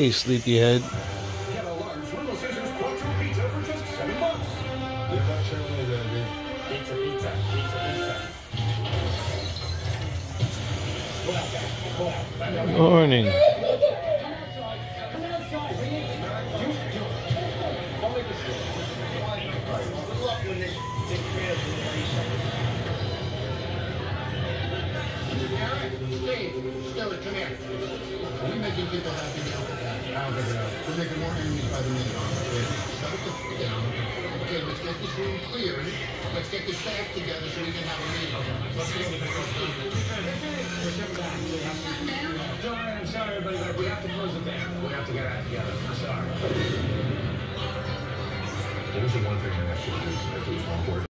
Hey, sleepyhead. Get a large Little Caesars quattro pizza for just $7. Pizza, pizza, pizza, pizza. Morning. Stella, come here. We're making people happy now. We're making more enemies by the minute. Shut the f down. Okay, let's get this room clear. Let's get this back together so we can have a meeting. Let's get the first I'm sorry, everybody, but we have to close the band. We have to get out together. I'm sorry. What was the one thing I asked you to do? If it was one word.